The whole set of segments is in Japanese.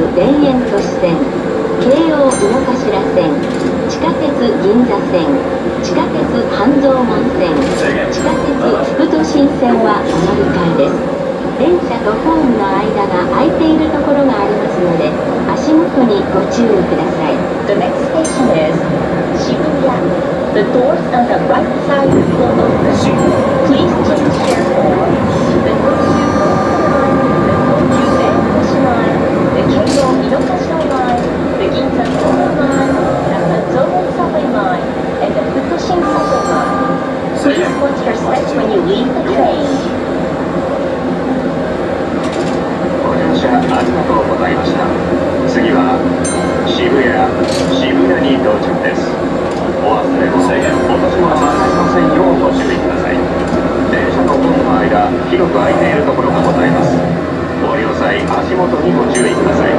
田園都市線、京王井の頭線、地下鉄銀座線、地下鉄半蔵門線、地下鉄副都心線はお乗り換えです。電車とホームの間が空いているところがありますので、足元にご注意ください。The next station is Shibuya. The doors on the right side will open. Please change careful. The Tokyu Line, the Tokyu Line, the Keio Inokashira Line, the Ginza Subway Line, the Hanzomon Subway Line, and the Fukushin Subway Line. Please watch your steps when you leave the train. ご乗車ありがとうございました。次は渋谷に到着です。お忘れ物、お年はなさいませんようご注意ください。電車とホームの間、広く空いているところがございます。ご利用際、足元にご注意ください。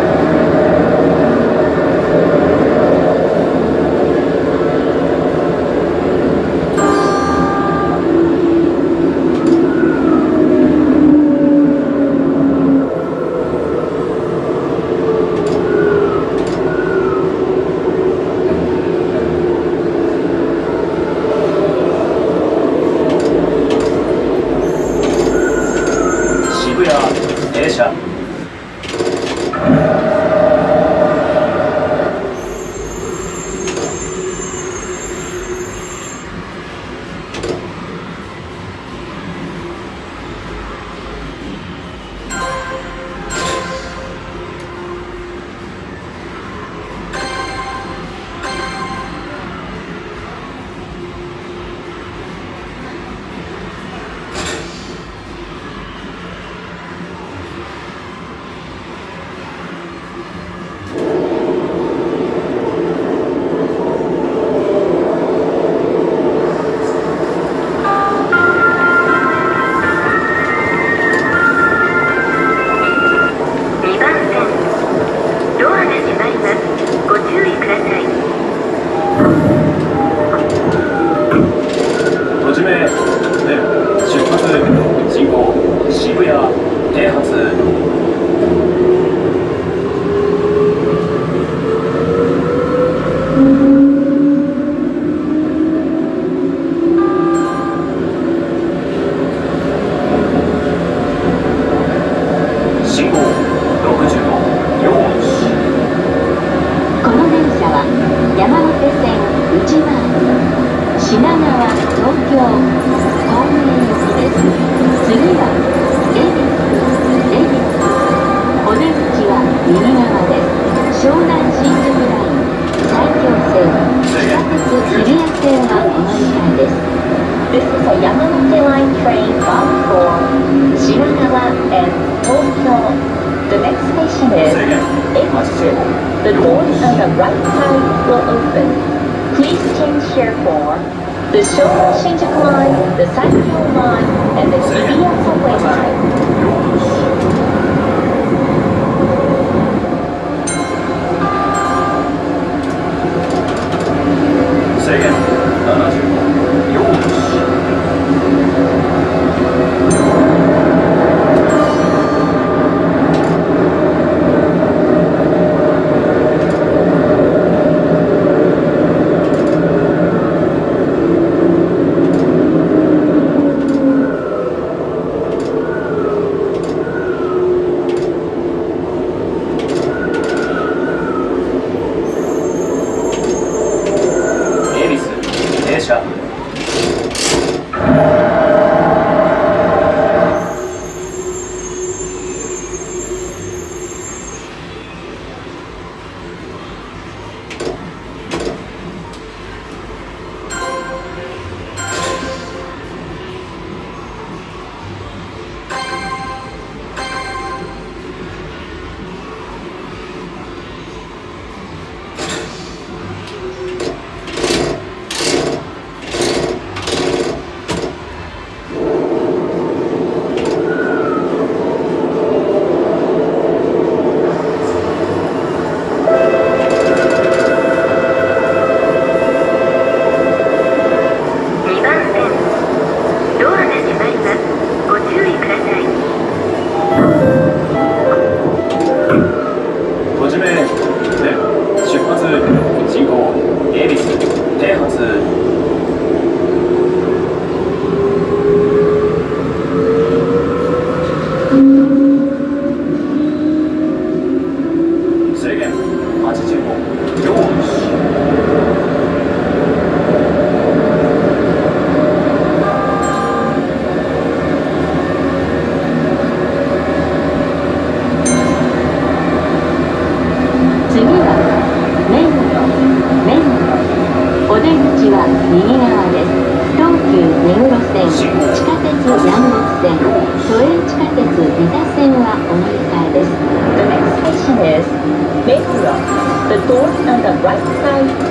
The doors on the right side will open. Please change here for the Shonan Shinjuku Line, the Saikyo Line, and the Hibiya Subway Line. お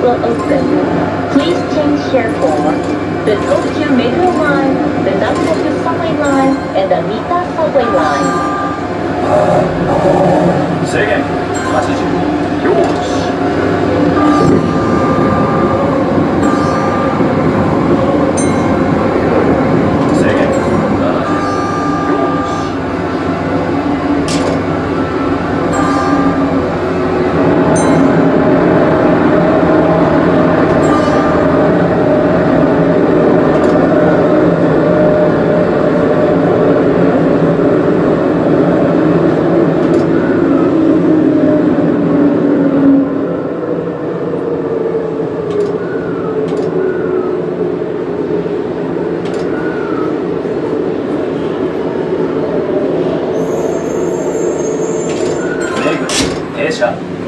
will open. Please change therefore the Tokyu Metro Line, the Nagasaku Subway Line, and the Mita Subway Line. 制限80表示停車